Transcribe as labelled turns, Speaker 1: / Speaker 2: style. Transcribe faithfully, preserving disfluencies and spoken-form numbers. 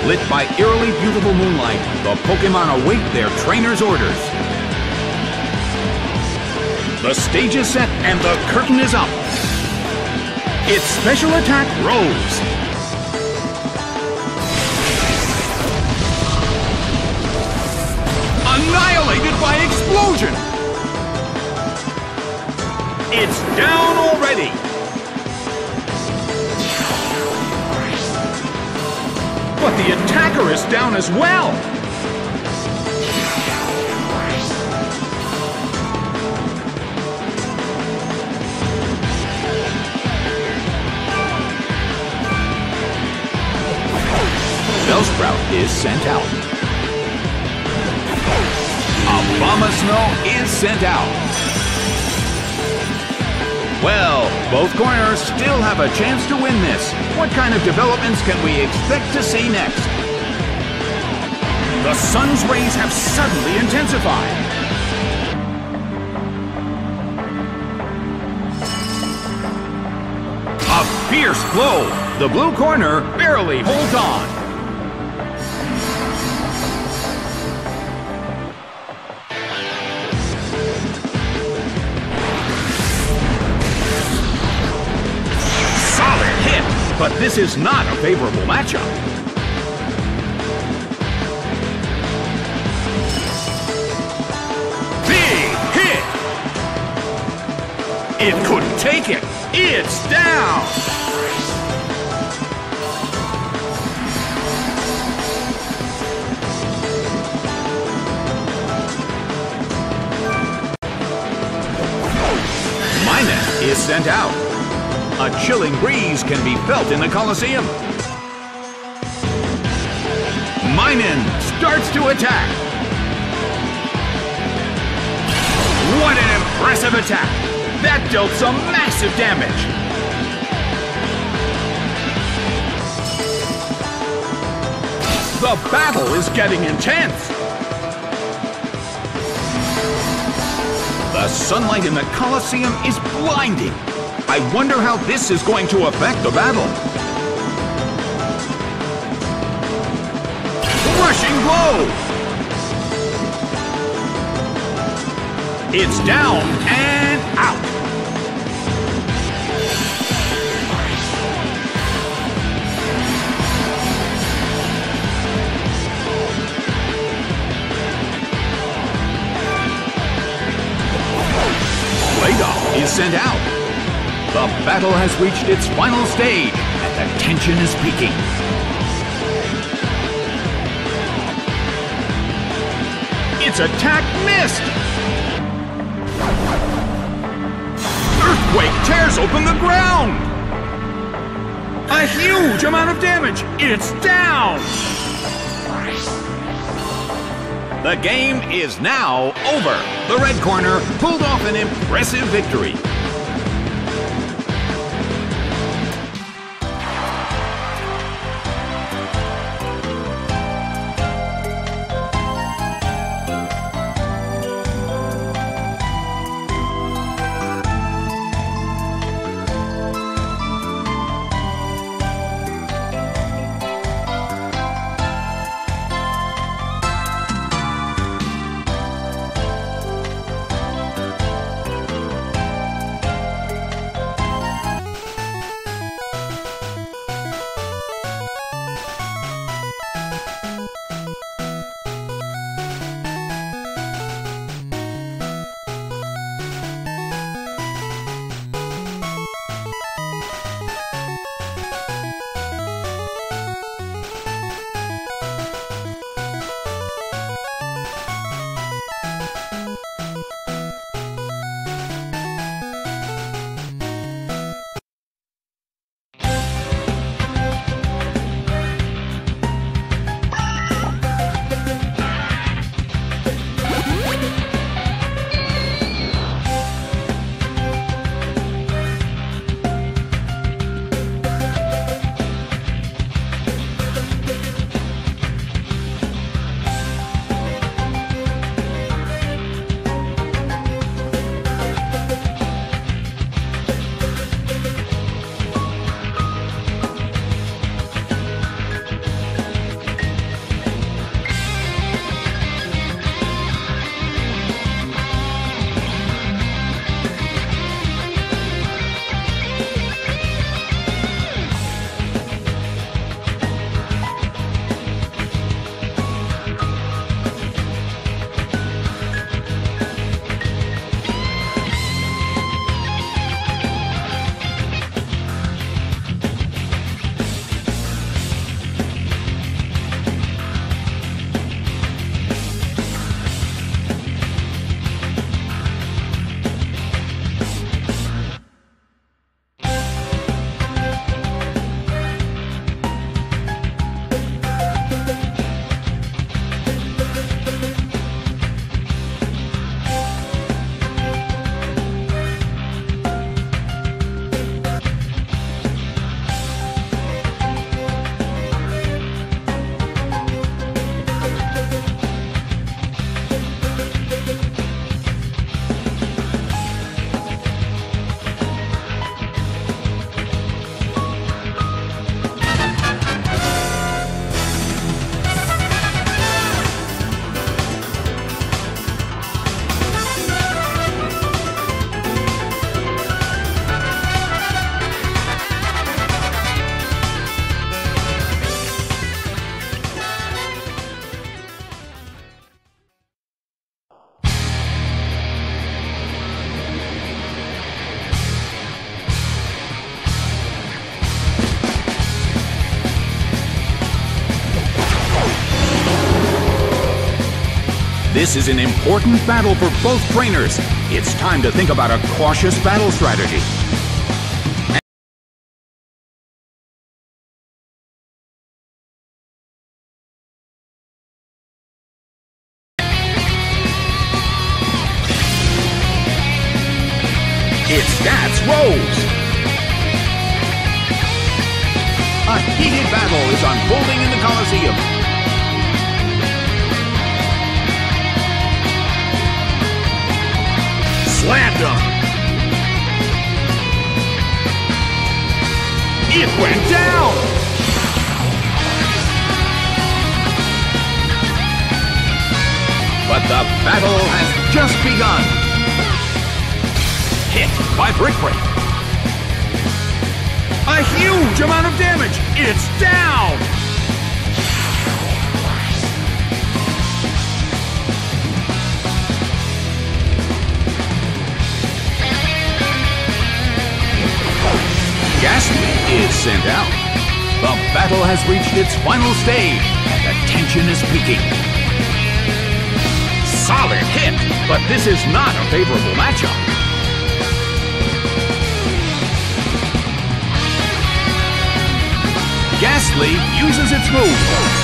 Speaker 1: Lit by eerily beautiful moonlight, the Pokémon await their trainer's orders. The stage is set and the curtain is up. Its special attack, Rose. Annihilated by explosion. It's down already. But the attacker is down as well! Bellsprout is sent out. Abomasnow is sent out. Well, both corners still have a chance to win this. What kind of developments can we expect to see next? The sun's rays have suddenly intensified. A fierce blow. The blue corner barely holds on. But this is not a favorable matchup. Big hit! It couldn't take it. It's down! Minun is sent out. A chilling breeze can be felt in the Colosseum. Minun starts to attack. What an impressive attack! That dealt some massive damage. The battle is getting intense. The sunlight in the Colosseum is blinding. I wonder how this is going to affect the battle. Rushing blow! It's down and out. Playdol is sent out. The battle has reached its final stage, and the tension is peaking. Its attack missed! Earthquake tears open the ground! A huge amount of damage! It's down! The game is now over. The red corner pulled off an impressive victory. This is an important battle for both trainers. It's time to think about a cautious battle strategy. It's Stats Rose! A heated battle is unfolding in the Coliseum. Slammed him! It went down! But the battle has just begun. Hit by Brick Break. A huge amount of damage! It's down! Ghastly is sent out. The battle has reached its final stage, and the tension is peaking. Solid hit, but this is not a favorable matchup. Ghastly uses its move.